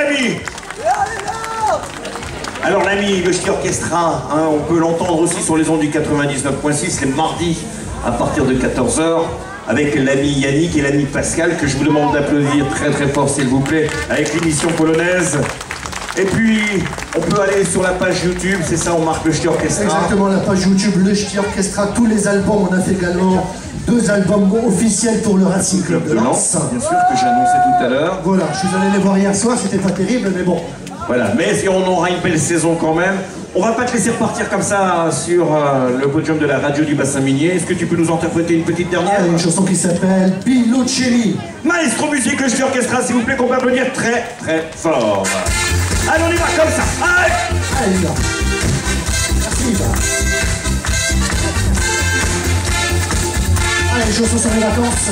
amis. Alors l'ami, le Ch'ti Orchestra, hein, on peut l'entendre aussi sur les ondes du 99.6 les mardis à partir de 14 h avec l'ami Yannick et l'ami Pascal que je vous demande d'applaudir très très fort s'il vous plaît avec l'émission polonaise. Et puis on peut aller sur la page YouTube, c'est ça, on marque le Ch'ti Orchestra. Exactement, la page YouTube, le Ch'ti Orchestra, tous les albums, on a fait également 2 albums officiels pour le Racing Club de Lens. Bien sûr, que j'ai annoncé tout à l'heure. Voilà, je suis allé les voir hier soir, c'était pas terrible, mais bon. Voilà, mais si on aura une belle saison quand même, on va pas te laisser repartir comme ça sur le podium de la radio du bassin minier. Est-ce que tu peux nous interpréter une petite dernière? Une chanson qui s'appelle Piluccelli. Maestro musique, le Ch'ti Orchestra, s'il vous plaît, qu'on peut applaudir très très fort. Allez, on y va comme ça. Allez, allez là. Merci là. Allez, chansons sur les vacances.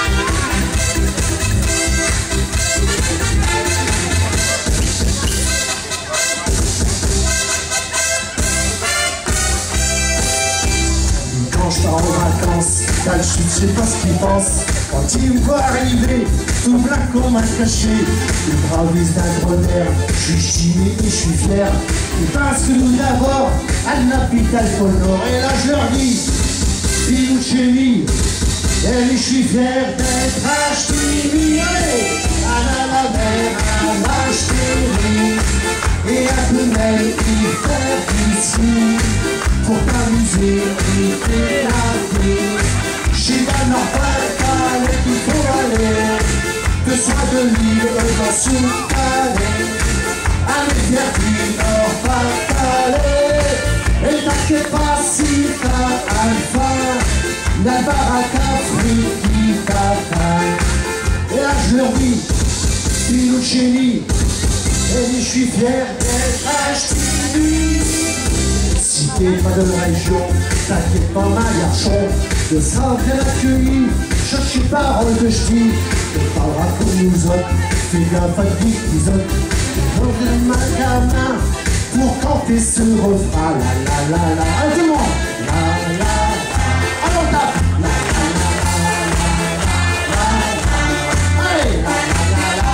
Quand je pars en vacances, t'as le chute, je sais pas ce qu'il pense. Quand il me voit arriver, tout blanc qu'on m'a caché. Il bravise d'un grenère, je suis chimé et je suis fier. Et parce que nous d'abord, à l'hôpital Pôle Nord. Et là je leur dis, Piluccelli, et je suis fier d'être H.T.V. À la mer, à l'H.T.V. Et à Penel, il fait ici. Pour t'amuser et t'élater. Chez la Nord-Pas-de-Calais qu'il faut aller. Que ce soit de l'île dans Sous-Calais. Allez viens du Nord-Pas-de-Calais. Et t'inquiète pas si t'as Alpha. La baraque Afrique t'attend. Et là je leur dis, Piluccelli, et je suis fier d'être H.T.V. Si t'es pas de la région, t'inquiète pas ma garçon, de ça bien accueilli, cherche une parole de ch'ti, te parlera pour nous autres, fais gaffe à l'épisode, prendrai ma gamin pour canter ce refrain, la la la la, allez tout le monde, la la la, allez on tape, la la la la la la, allez la la la la.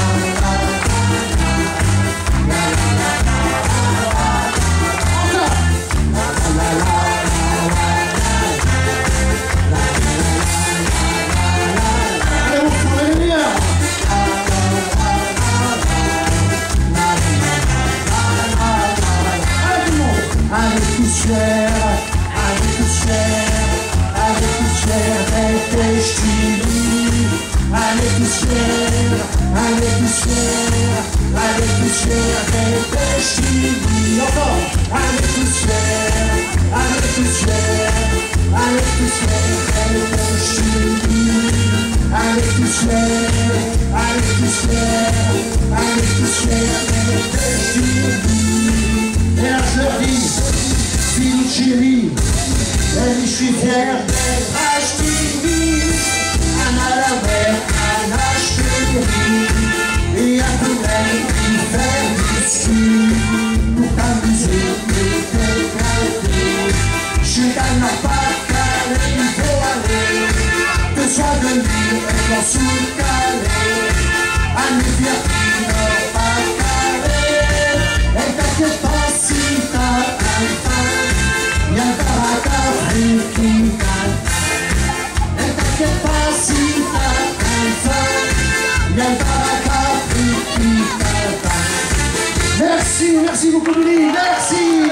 Piluccelli, je suis fier d'être H.T.V. À la mer, à H.T.V. Et à Penel, il fait du ski. Pour t'amuser et t'éclater. Je suis dans la Pas-de-Calais, il faut aller. Que ce soit de l'île dans Sous-Calais. Allez viens du Nord-Pas-de-Calais. Et t'inquiète pas si t'as Alpha. Y'a le baraque Afrique qui t'attend. Et t'inquiète pas si t'as Alpha. Y'a le baraque Afrique qui t'attend. Merci, merci beaucoup Billy, merci.